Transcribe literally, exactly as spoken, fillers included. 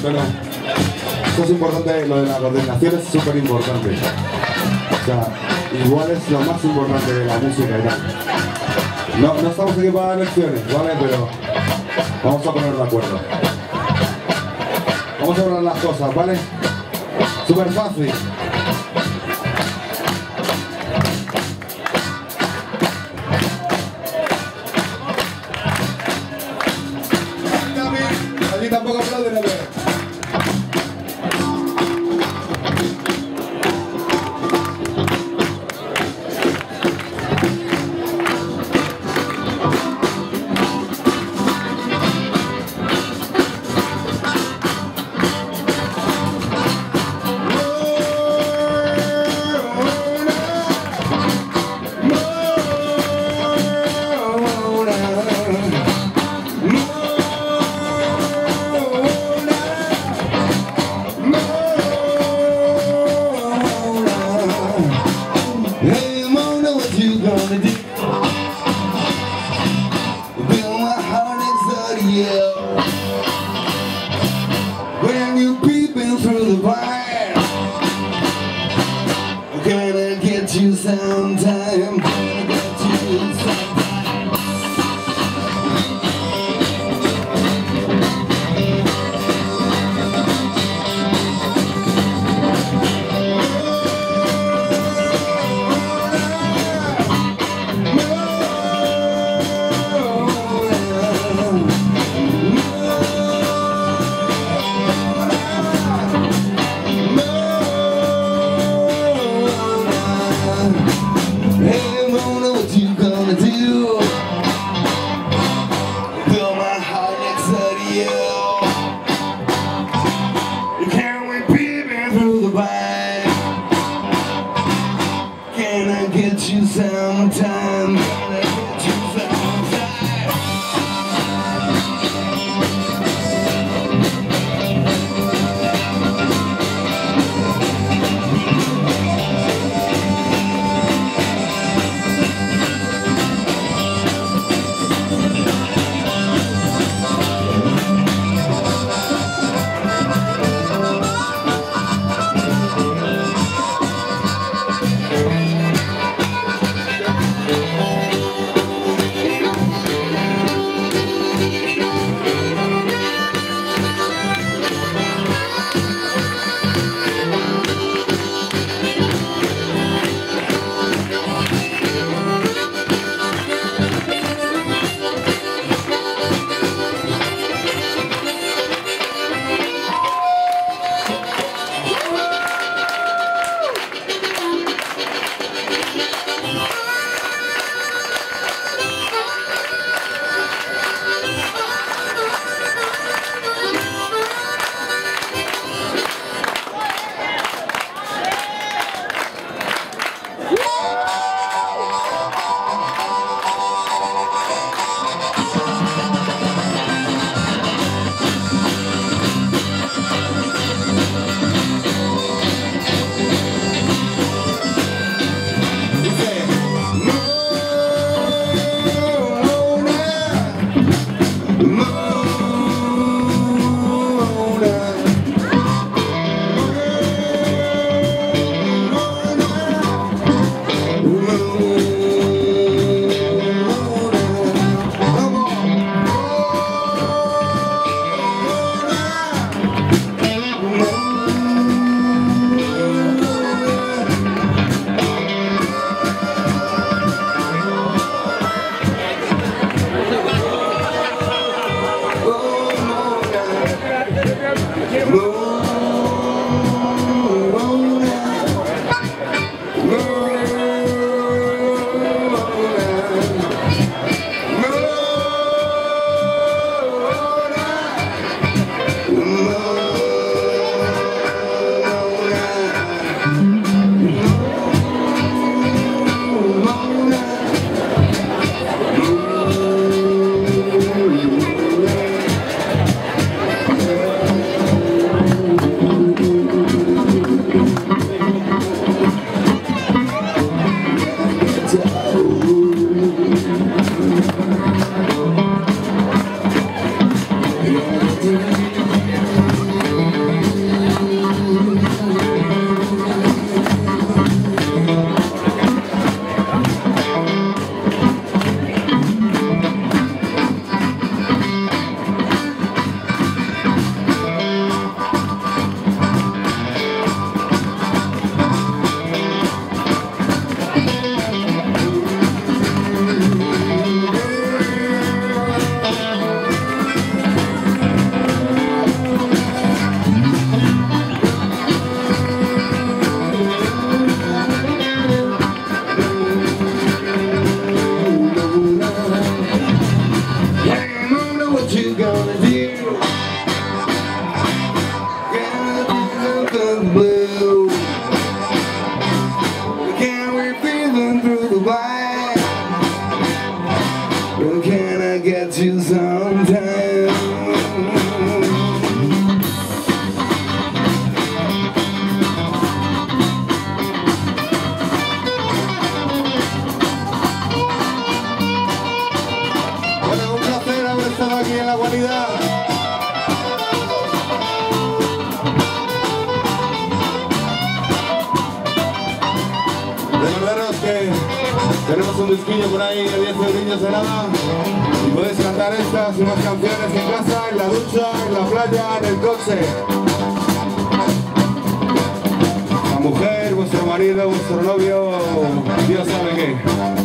pero esto es importante, lo de la coordinación es súper importante. O sea, igual es lo más importante de la música y tal. No, no estamos aquí para dar lecciones, ¿vale? Pero vamos a ponernos de acuerdo. Vamos a hablar las cosas, ¿vale? Súper fácil. Allí tampoco aplauden, a ver. blue. Can we feel them through the wire? Well, can I get you sometime? Bueno, un placer haber estado aquí en la Guarida. Recordaros que tenemos un disquillo por ahí de diez eurillos de nada y podéis cantar estas y más canciones en casa, en la ducha, en la playa, en el coche. La mujer, vuestro marido, vuestro novio, Dios sabe qué.